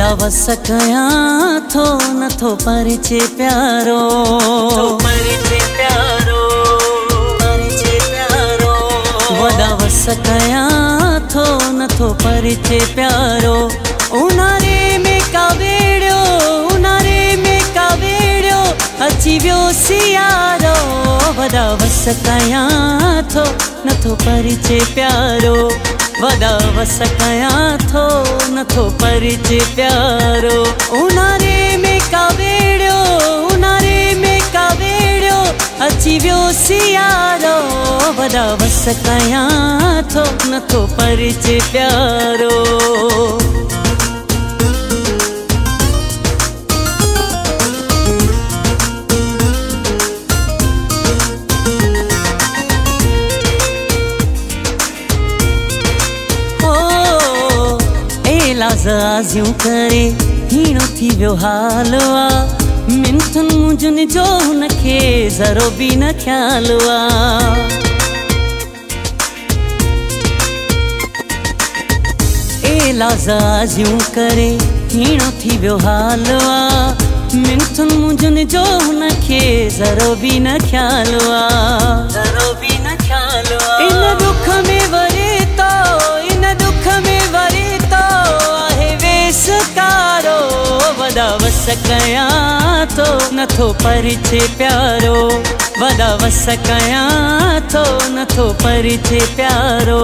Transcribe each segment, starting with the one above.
वॾा वस कयां थो नथो परिचे प्यारो, परिचे प्यारो, परिचे प्यारो। वॾा वस कयां थो नथो परिचे प्यारो। उन्हारे में का वेड़ियो, उन्हारे में का वेड़ियो अची वियो सियारो। वॾा वस कयां थो नथो परिचे प्यारो। वॾा वस कयां थो नथो परिचे प्यारो। उन्हारे में का वेड़ियो, उन्हारे में का वेड़ियो अची वियो सियारो। वॾा वस कयां थो नथो परिचे प्यारो। लाज़ाज़ियूं करे हीणो थी वियो हाल आ। मिंथुनि मुंझुनि जो हुनखे ज़रो बि न ख़्याल आ। ए लाज़ाज़ियूं करे हीणो थी वियो हाल आ। मिंथुनि मुंझुनि जो हुनखे ज़रो बि न ख़्याल आ, ज़रो बि न ख़्याल आ। इन दुख में वरे तो, इन दुख में वरे सकारो। वॾा वस कयां थो नथो परिचे प्यारो। वॾा वस कयां थो नथो परिचे प्यारो।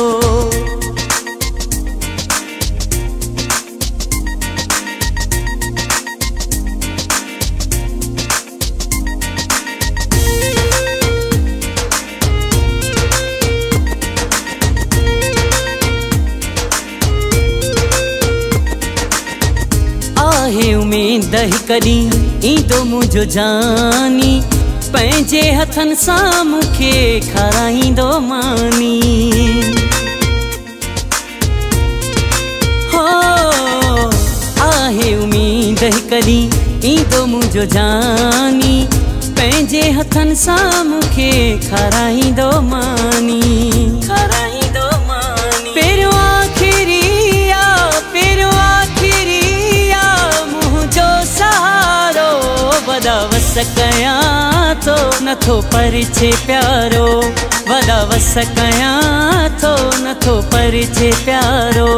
आहे उम्मीद कॾहिं ईंदो मुंहिंजो जानी। पंहिंजे हथनि सां मूंखे खाराईंदो मानी। हो आहे उम्मीद कॾहिं ईंदो मुंहिंजो जानी। पंहिंजे हथनि सां मूंखे खाराईंदो मानी, खाराईंदो मानी। पहिरियों आख़िरी आ, पहिरियों आख़िरी सहारो। वॾा वस कयां थो नथो परिचे प्यारो। वॾा वस कयां थो नथो परिचे प्यारो।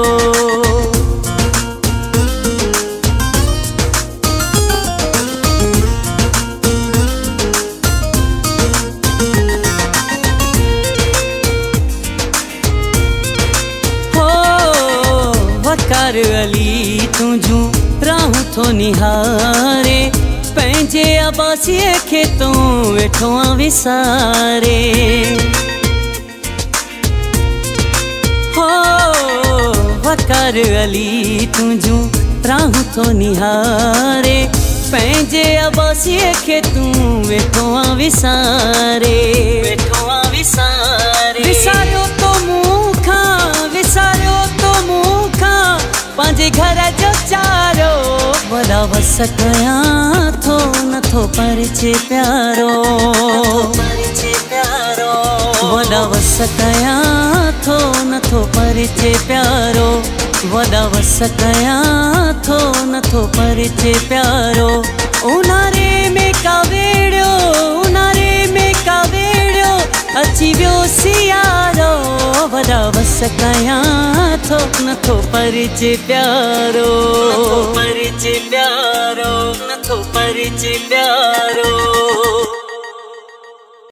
हो वकार अली तुंहिंजूं राहूं थो निहारे। पंहिंजे अबासीअ खे तूं वेठो आ विसारे। हो वकार अली तुंहिंजूं राहूं थो निहारे। पंहिंजे अबासीअ खे तूं वेठो आ विसारे, वेठो आ विसारे। विसारियो तो मूंखां, विसारियो तो मूंखां पंहिंजे घर जो चारो। वॾा वस कयां थो नथो परिचे प्यारो, परिचे प्यारो। वॾा वस कयां थो नथो परिचे प्यारो। वॾा वस कयां थो नथो परिचे प्यारो। उन्हारे में का वेड़ियो, उन्हारे में का वेड़ियो अची वियो सियारो। वॾा वस कयां थो नथो परिचे प्यारो, नथो परिचे प्यारो, नथो परिचे प्यारो।